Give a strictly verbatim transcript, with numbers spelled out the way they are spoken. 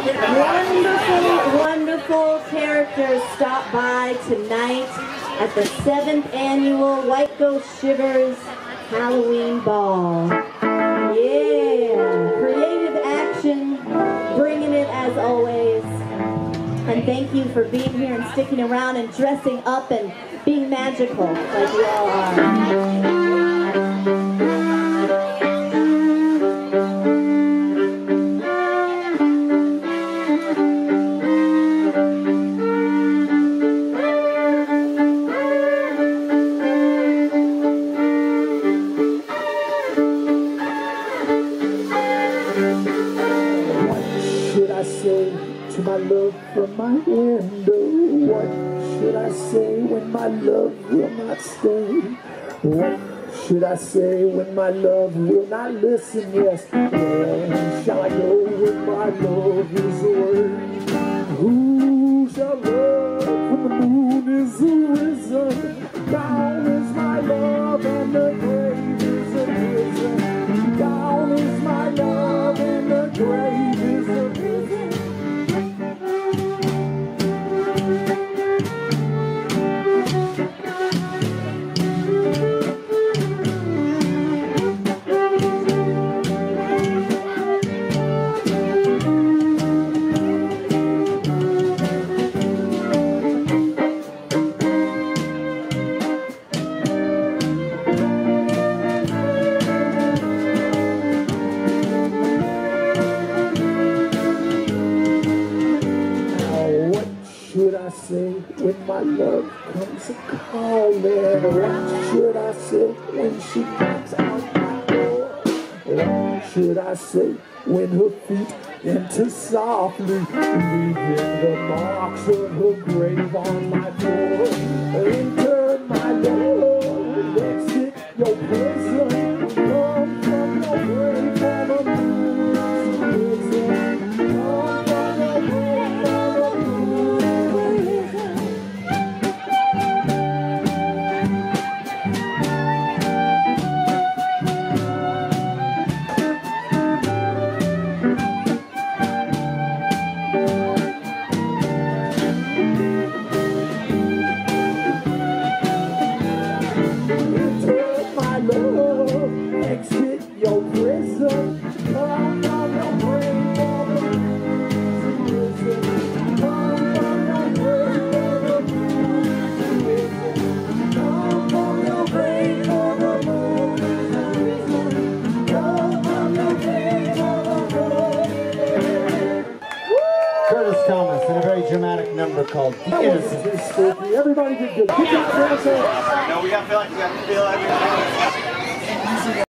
Wonderful, wonderful characters stop by tonight at the seventh annual White Ghost Shivers Halloween Ball. Yeah, creative action, bringing it as always. And thank you for being here and sticking around and dressing up and being magical like we all are. To my love from my window, what should I say when my love will not stay? What should I say when my love will not listen? Yes, where shall I go when my love is away? Who shall love when the moon is arisen? Down is my love and the grave is a prison. Down is my love and the grave is a prison. Should I say when my love comes a calling? What should I say when she knocks out my door? What should I say when her feet enter softly, leaving the marks of her grave on my door? Enter my love, exit your prison, come from your grave on a moon's prison. Exit your prison, come from your grave on the prison. Come from your grave on the prison. Come from your grave on the prison. Come from your grave on the prison. Curtis Thomas in a very dramatic number called The Innocent. Everybody did good. Good job, Curtis. No, we got to feel like we got to feel everything.